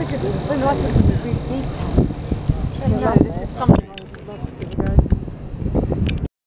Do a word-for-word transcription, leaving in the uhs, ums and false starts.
It's so nice when we read deep. It's really nice.